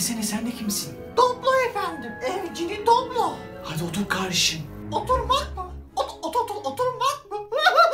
desene, sen de kimsin? Doblo efendim. Evcili Doblo. Hadi otur kardeşim. Oturmak mı? Oturmak mı?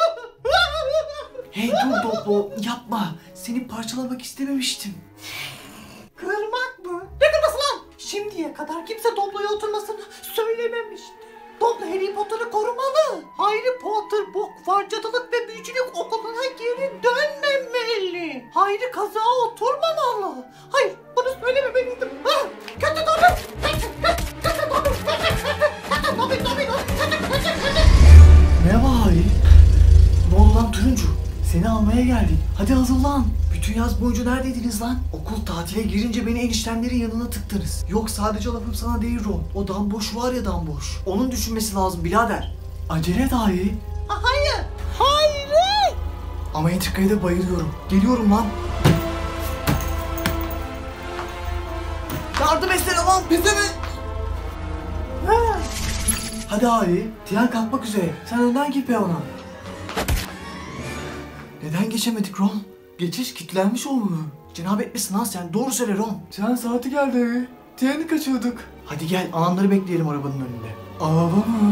Hey dur Doblo, yapma. Seni parçalamak istememiştim. Kırmak mı? Ne kırması lan? Şimdiye kadar kimse Doblo'ya oturmasını söylememişti. Doblo Harry Potter'ı korumalı. Harry Potter bok var, cadılık ve büyücülük okuluna geri dönmemeli. Hayri kazağa oturmamalı. Hayır, bunu söylememeliydim. Ha, kötü Doblo. Kötü Doblo. Kötü Doblo. Merhaba Hayri. Ne oldu lan turuncu? Seni almaya geldik. Hadi hazırlan. Bütün yaz boyunca neredeydiniz lan? Okul tatile girince beni eniştemlerin yanına tıktınız. Yok, sadece lafım sana değil Ron. O damboş var ya, damboş. Onun düşünmesi lazım birader. Acele et Hayri. Hayır. Hayır. Ama entrikaya da bayılıyorum. Geliyorum lan. Yardım etsene lan bize mi? Hadi Hayri. Tren kalkmak üzere. Sen önden git be ona. Neden geçemedik Ron? Geçiş kilitlenmiş olmalı. Cenab etmesin lan sen. Doğru söyle Ron. Tren saati geldi abi. Treni kaçırdık. Hadi gel, anamları bekleyelim arabanın önünde. Araba mı?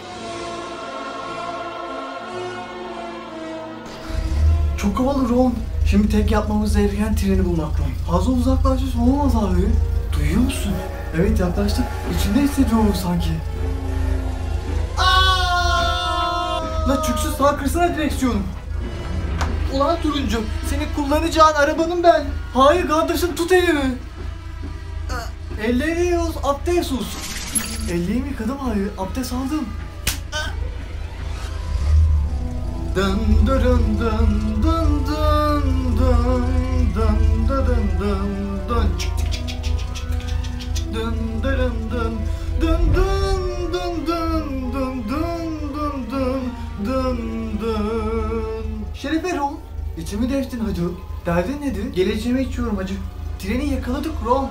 Çok havalı Ron. Şimdi tek yapmamız gereken treni bulmak Ron. Fazla uzaklaşmış olmaz abi. Duyuyor musun? Evet, yaklaştık. İçinde hissediyorum sanki. La çüksüz, sağ kırsana direksiyonu. Ulan turuncu, seni kullanacağın arabanın ben. Hayır kardeşim, tut elimi. Ellerini yiyoruz, abdest sus. Ellerimi yıkadım hayır, abdest aldım. Dın dın dın dın dın dın dın dın dın dın çık çık çık çık çık çık dın dın dın dın dın dın dın dın dın dın dın dın. Şerefe Ron, içimi değiştin hacı. Derdin nedir? Geleceğime içiyorum hacı. Treni yakaladık Ron.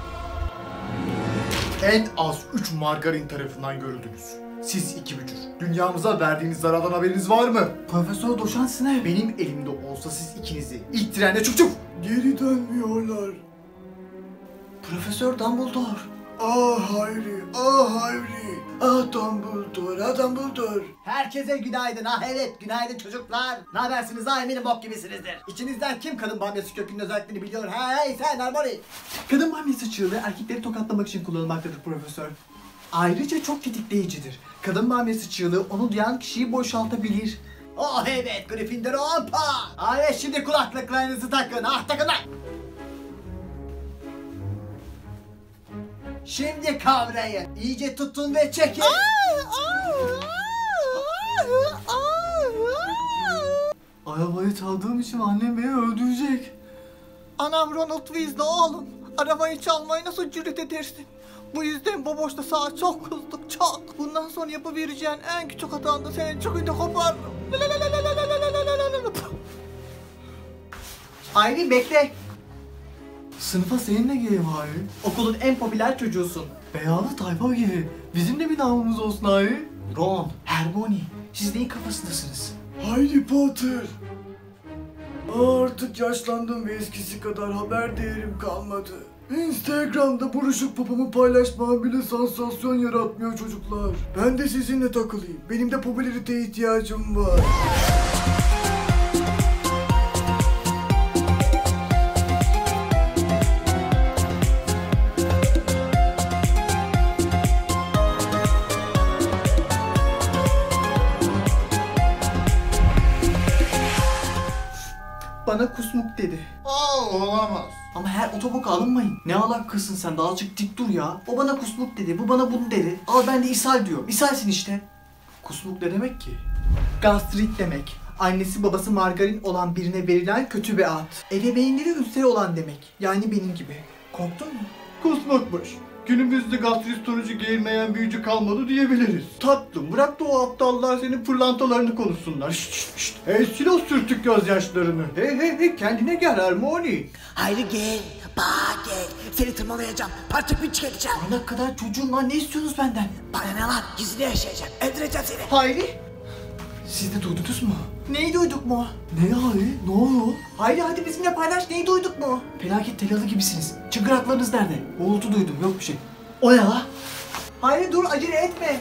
En az 3 margarin tarafından görüldünüz. Siz iki bücür. Dünyamıza verdiğiniz zarardan haberiniz var mı? Profesör Doşans ne? Benim elimde olsa siz ikinizi ilk trende çuf çuf. Geri dönmüyorlar. Profesör Dumbledore. Ah Harry, ah Harry. Ah Dumbledore, ah Dumbledore. Herkese günaydın. Evet, günaydın çocuklar. Ne habersiniz? Eminim bok gibisinizdir. İçinizden kim kadın bamyası kökünün özelliklerini biliyor? Hey sen Harmony. Kadın bamyası çığlığı erkekleri tokatlamak için kullanılmaktadır profesör. Ayrıca çok tetikleyicidir. Kadın bamyası çığlığı onu duyan kişiyi boşaltabilir. Oh evet, Gryffindor ompa. Evet, şimdi kulaklıklarınızı takın. Ah takın lan. Şimdi kavrayın. İyice tutun ve çekin. Arabayı çaldığım için annem beni öldürecek. Anam Ronald Weasley oğlum. Arabayı çalmayı nasıl cüret edersin? Bu yüzden baboşta sağa çok kızdık, çok. Bundan sonra yapabileceğin en küçük hatanda senin çükünü koparırım. Hayri bekle. Sınıfa seninle geleyim Hayri. Okulun en popüler çocuğusun. Beyazlı tayfa gibi. Bizim de bir namımız olsun Hayri. Ron, Hermione, siz neyin kafasındasınız? Harry Potter. Artık yaşlandım ve eskisi kadar haber değerim kalmadı. Instagram'da buruşuk popomu paylaşmam bile sansasyon yaratmıyor çocuklar. Ben de sizinle takılayım. Benim de popülariteye ihtiyacım var. Bana kusmuk dedi. Olamaz. Ama her otoboka alınmayın. Ne alakasın sen, daha azıcık dik dur ya. O bana kusmuk dedi, bu bana bunu dedi. Al ben de ishal diyorum. İshalsin işte. Kusmuk ne demek ki? Gastrit demek. Annesi babası margarin olan birine verilen kötü bir ad. Ebeveynleri ülseri olan demek. Yani benim gibi. Korktun mu? Kusmukmuş. Günümüzde gastrit sonucu geğirmeyen büyücü kalmadı diyebiliriz. Tatlım, bırak da o aptallar senin pırlantalarını konuşsunlar. Şşt şşt şşt. Hey silah sürtük gözyaşlarını. Hey kendine gel Hermione. Hayri gel, bak gel. Seni tırmalayacağım, parça pinç edeceğim. Ana kadar çocuğum lan, ne istiyorsunuz benden? Bana ne lan, gizli yaşayacağım, öldüreceğim seni. Hayri. Siz de duydunuz mu? Neyi duyduk mu? Ne Hayri? Ne oldu? Hayri hadi bizimle paylaş, neyi duyduk mu? Felaket telalı gibisiniz. Çıngıraklarınız nerede? Uğultu duydum, yok bir şey. O ne la? Hayri dur, acele etme.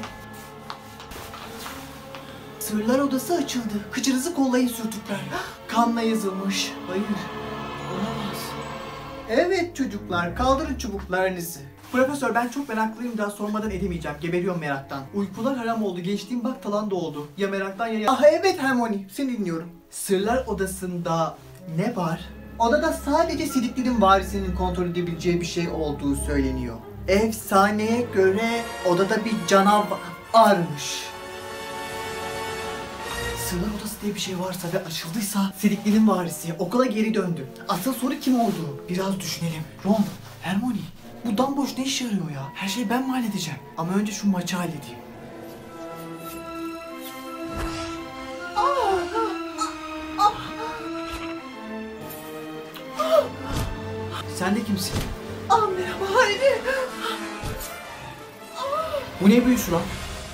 Sırlar odası açıldı. Kıçınızı kollayın sürtükler. Kanla yazılmış. Hayır. Olamaz. Evet çocuklar, kaldırın çubuklarınızı. Profesör ben çok meraklıyım da sormadan edemeyeceğim. Geberiyorum meraktan. Uykular haram oldu. Gençliğim bak talan doğdu. Ya meraktan ya... Ah evet Hermione, seni dinliyorum. Sırlar odasında ne var? Odada sadece Sidikli'nin varisinin kontrol edebileceği bir şey olduğu söyleniyor. Efsaneye göre odada bir canavar varmış. Sırlar odası diye bir şey varsa ve açıldıysa Sidikli'nin varisi okula geri döndü. Asıl soru kim oldu? Biraz düşünelim. Ron, Hermione, bu damboş ne işe yarıyor ya? Her şeyi ben mi halledeceğim? Ama önce şu maçı halledeyim. Sen de kimsin? Merhaba Hayri. Bu ne büyüsü lan?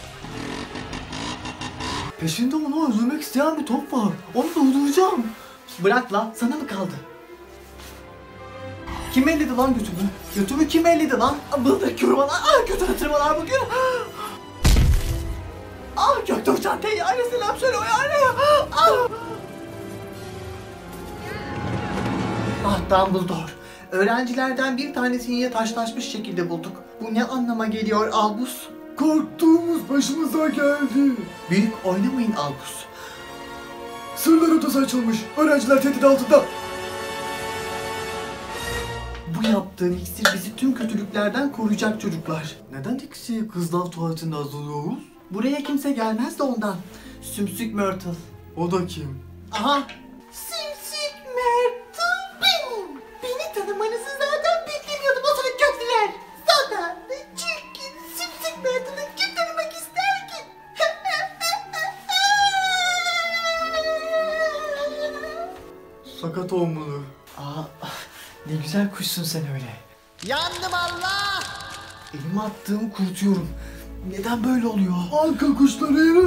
Peşinde onu öldürmek isteyen bir top var. Onu durduracağım. Bırak lan, sana mı kaldı? Kim elledi lan götümü? Götümü kim elledi lan? Bıldırık bana. Götüne tırmalar bugün. Göktuğ Teyyare selam söyle o yani. Dumbledore. Öğrencilerden bir tanesini yine taşlaşmış şekilde bulduk. Bu ne anlama geliyor Albus? Korktuğumuz başımıza geldi. Büyük oynamayın Albus. Sırlar odası açılmış. Öğrenciler tehdit altında. Bu yaptığın iksir bizi tüm kötülüklerden koruyacak çocuklar. Neden ikisi kızlar tuvaletinde hazırlıyoruz? Buraya kimse gelmez de ondan. Sümsük Myrtle. O da kim? Aha. Sümsük Myrtle benim. Beni tanımanızı zaten beklemiyordum o sırada kötüler. Zaten çünkü Sümsük Myrtle'ı kim tanımak ister ki? Sakat olmalı. Ne güzel kuşsun sen öyle. Yandım Allah! Elime attığımı kurutuyorum. Neden böyle oluyor? Anka kuşları yeri...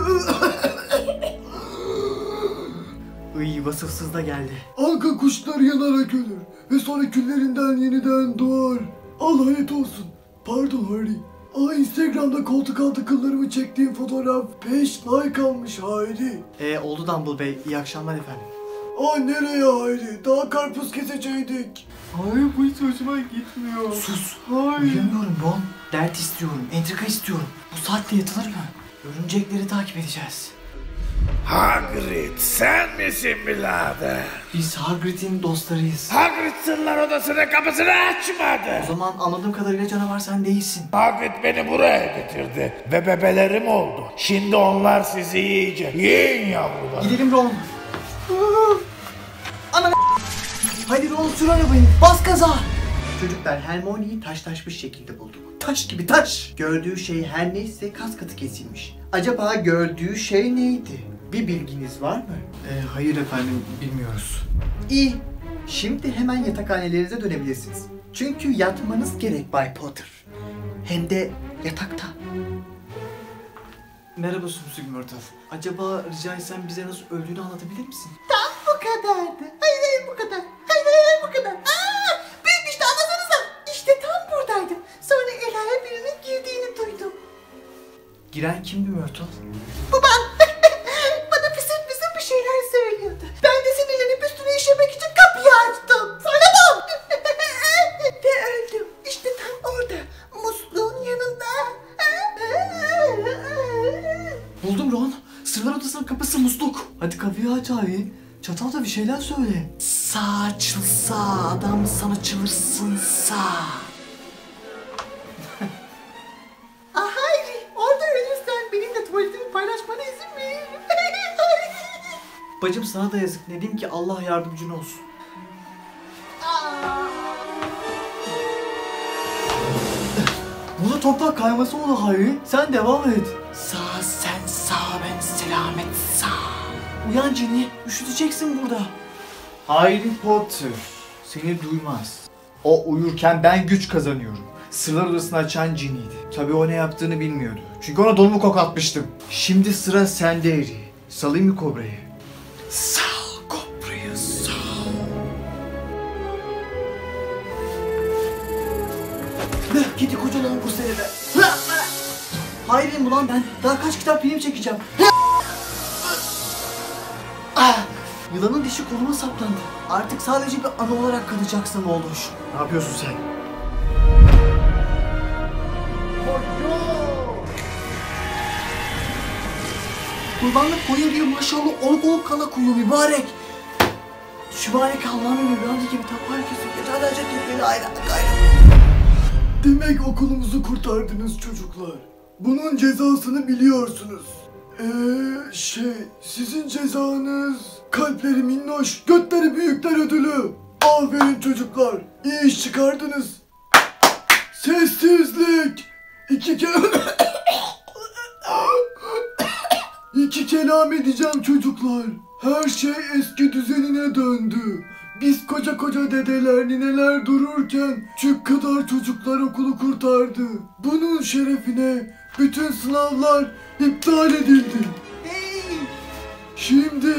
Iy, vasıfsız da geldi. Anka kuşları yanarak ölür. Ve sonra küllerinden yeniden doğar. Al hayret olsun. Pardon Harry. Instagram'da koltuk altı kıllarımı çektiğim fotoğraf 5 like almış Hayri. Oldu Dumbledore Bey. İyi akşamlar efendim. Nereye Hayri? Daha karpuz keseceydik. Hayır bu hiç hoşuma gitmiyor. Sus. Hayır. Uyumuyorum Ron. Dert istiyorum. Entrika istiyorum. Bu saatte yatılır mı? Örümcekleri takip edeceğiz. Hagrid, sen misin birader? Biz Hagrid'in dostlarıyız. Hagrid sırlar odasının kapısını açmadı. O zaman anladığım kadarıyla canavar sen değilsin. Hagrid beni buraya getirdi ve bebelerim oldu. Şimdi onlar sizi yiyecek. Yiyin yavrular. Gidelim Ron. Ana. Hadi Ron sür arabayı. Bas gaza. Çocuklar Hermione'yi taşlaşmış şekilde bulduk. Taş gibi taş. Gördüğü şey her neyse kas katı kesilmiş. Acaba gördüğü şey neydi? Bir bilginiz var mı? Hayır efendim bilmiyoruz. İyi. Şimdi hemen yatakhanelerinize dönebilirsiniz. Çünkü yatmanız gerek Bay Potter. Hem de yatakta. Merhaba Sümsük Myrtle. Acaba rica etsem bize nasıl öldüğünü anlatabilir misin? Tam bu kadardı. Hayır bu kadar. Hayır bu kadar. Büyük işte anlasanıza. İşte tam buradaydım. Sonra Ela'ya birinin girdiğini duydum. Giren kimdi Myrtle? Babam bana pısır pısır bir şeyler söylüyordu. Ben de sinirlenip üstüne işemek için kapıyı açtım. Söylemem. Ve öldüm. İşte tam orada. Musluğun yanında. Buldum Ron. Sırlar odasının kapısı musluk. Hadi kapıyı aç abi. Çatalda bir şeyler söyle. Sağ açılsa adam sana çığırsınsa. Hayır, orada ölürsen benimle tuvaletimi paylaşmana izin veririm. Bacım sana da yazık. Ne diyeyim ki Allah yardımcın olsun. Burada toprak kayması oldu Hayri. Sen devam et. Sağ sen sağ ben selamet sağ. Uyan Ginny. Üşüteceksin burada. Harry Potter seni duymaz. O uyurken ben güç kazanıyorum. Sırlar odasını açan Ginny'ydi. Tabii o ne yaptığını bilmiyordu. Çünkü ona donumu kokatmıştım. Şimdi sıra sende Harry. Salayım mı kobrayı? Sal kobrayı sal. Gidi kocaman bu senede. Hayriyim ulan ben. Daha kaç kitap film çekeceğim. Yılanın dişi koluma saplandı. Artık sadece bir anı olarak kalacaksın oğluş. Ne yapıyorsun sen? Kurbanlık koyun gibi maşallah oluk kala kuyu mübarek. Şübarek Allah'ın ömrü gibi tapar kesin. Yeterlerce tepeli ayran gayret. Demek okulunuzu kurtardınız çocuklar. Bunun cezasını biliyorsunuz. Sizin cezanız kalpleri minnoş, götleri büyükler ödülü. Aferin çocuklar, iyi iş çıkardınız. Sessizlik. İki kelam edeceğim çocuklar. Her şey eski düzenine döndü. Biz koca dedeler, nineler dururken çük kadar çocuklar okulu kurtardı. Bunun şerefine bütün sınavlar iptal edildi. Hey! Şimdi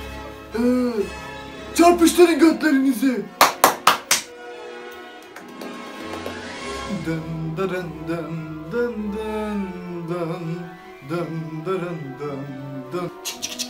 çarpıştırın götlerinizi. Dın dırın dın dın dın dın dın dırın dın dın. Çık çık çık.